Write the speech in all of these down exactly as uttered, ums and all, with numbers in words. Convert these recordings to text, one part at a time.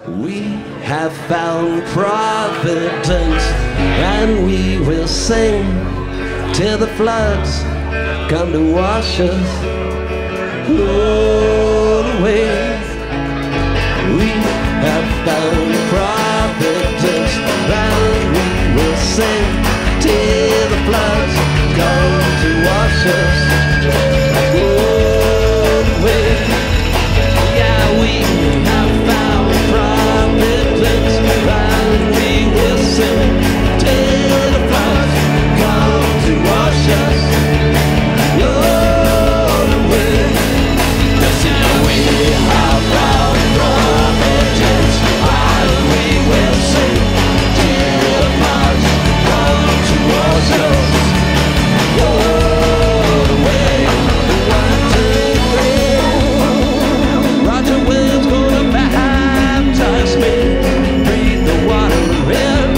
We have found providence, and we will sing till the floods come to wash us all away. We have found providence, and we will sing till the floods come to wash us all away. Yeah, we have found providence, and we will sing till the floods come to wash us all away. Listen, we have found providence, and we will sing till the floods come to wash us all away. One, two, three. Roger Williams gonna baptize me, breathe the water in,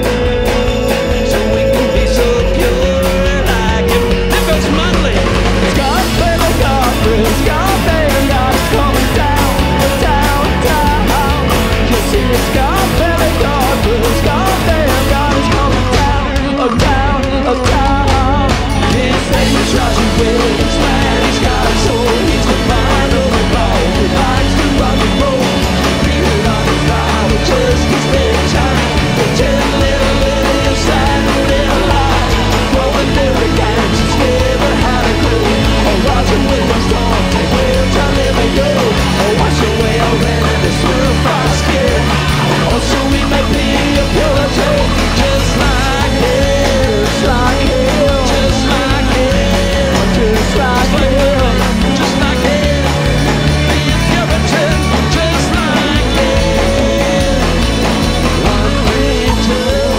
so we can be so pure like him. There goes Mudley. It's God, baby, God, it's God, baby, God, it's coming down, down, down. You see, it's God, baby, God, it's God, baby, God, it's coming down, oh, down, oh, down. His name is Roger Williams, man, he's got a soul, he's the mind of the ball, he likes to rock and roll. Read it on his Bible just to spend time, but tell a little bit of your side, a little lie. Throwing lyric gangs, he's never had a clue. Oh, Roger Williams, don't take where time let me go. Oh, wash away our enemies through our skin. Oh, so we may be a purity, just like him, just like him, just like him, just like him, just like him. Be a Puritan, just like him. One, three, two.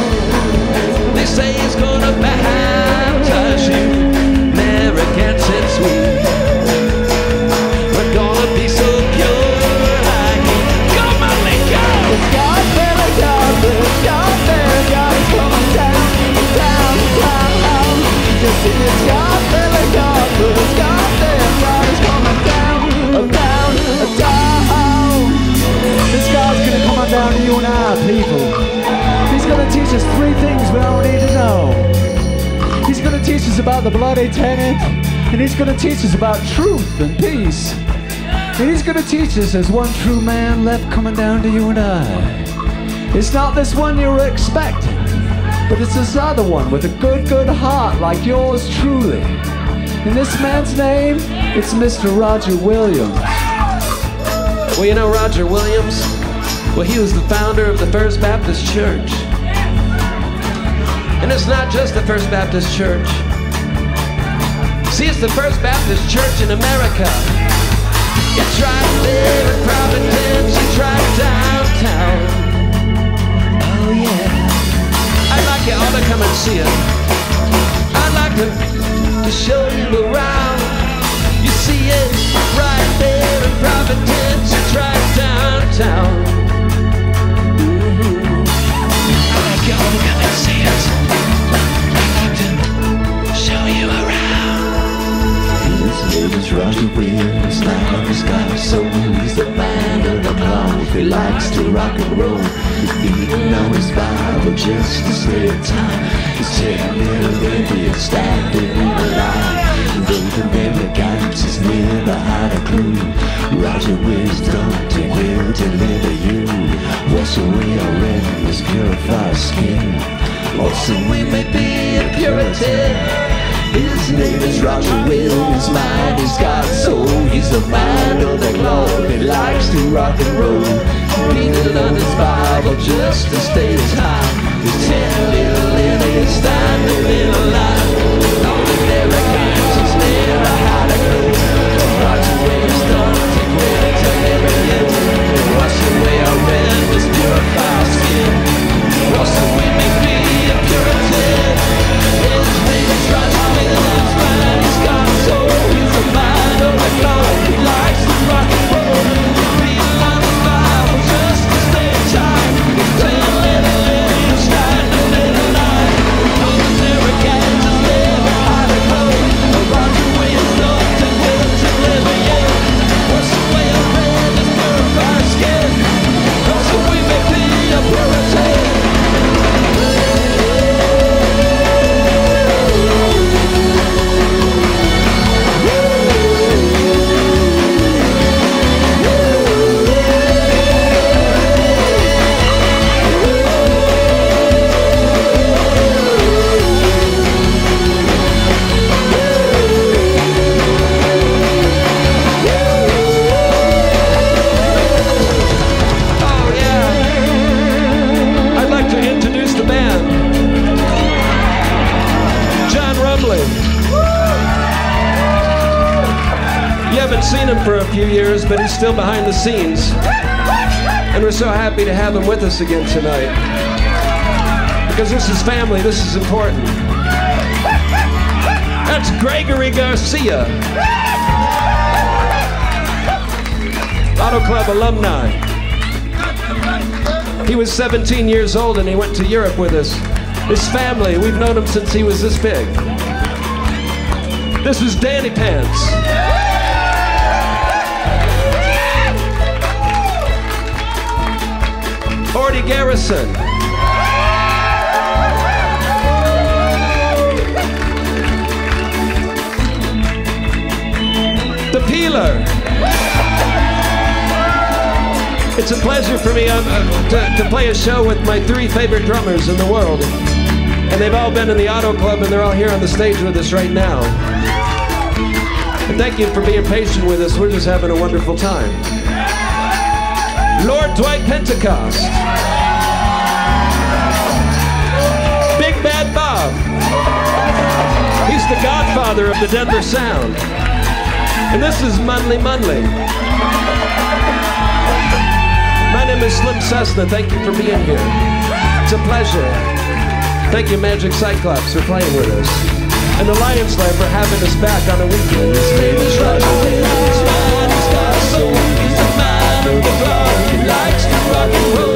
They say he's gonna baptize you, Americans and sweet. We're gonna be so pure like him. Go, Molly, go! It's God, baby, God, it's God, baby, God, it's coming down, down, down. You see, it's God, baby, God, it's God, baby, God, it's coming down, down, down. This God's gonna come on down to you and I, people. He's gonna teach us three things we all need to know. He's gonna teach us about the bloody tenant, and he's gonna teach us about truth and peace. And he's gonna teach us there's one true man left coming down to you and I. It's not this one you were expecting, but it's this other one with a good, good heart like yours truly. And this man's name, it's Mister Roger Williams. Well, you know Roger Williams? Well, he was the founder of the First Baptist Church. And it's not just the First Baptist Church. See, it's the First Baptist Church in America. It's right there in Providence, it's right downtown. Oh yeah. I'd like you all to come and see it. I'd like to, to show you around. You see it right there in Providence, it's right downtown. Mm-hmm. I'd like you all to come and see it. Show you around. His name is Roger Williams, now he's got a soul. He's the man of the cloth, he likes to rock and roll. He's beating on his Bible just to stay in time. He's taking little Indians, standing in a line. Though the Americans has never had a clue, Roger Wisdom will deliver you. Wash away our enemies, purify our skin. Also we may be a Puritan. His name is Roger Williams, mind he's got a soul. He's a man of the cloth, he likes to rock and roll. Reading on his Bible just to stay in time. He's ten little Indians standing in a line. All the Americans has never had a clue. Roger Williams don't take way to live in. Wash away our enemies, purify our skin. Also we may be a Puritan. His name is Roger Williams, man, he's got a soul. He's a man of the cloth, he likes to rock and roll. Reading on his Bible just to stay in time. He's ten little Indians standing in a line. All the Americans has never haven't seen him for a few years, but he's still behind the scenes. And we're so happy to have him with us again tonight. Because this is family, this is important. That's Gregory Garcia, Auto Club alumni. He was seventeen years old and he went to Europe with us. His family, we've known him since he was this big. This is Danny Pants. Horty Garrison. The Peeler. It's a pleasure for me um, uh, to, to play a show with my three favorite drummers in the world. And they've all been in the Auto Club and they're all here on the stage with us right now. And thank you for being patient with us. We're just having a wonderful time. Lord Dwight Pentecost. Big Bad Bob. He's the godfather of the Denver sound. And this is Munley Munley. My name is Slim Cessna. Thank you for being here. It's a pleasure. Thank you, Magic Cyclops, for playing with us. And the Lions Lair for having us back on a weekend. His name is Roger. His mind, he's got a soul. He's a man of the clock. He likes to rock and roll.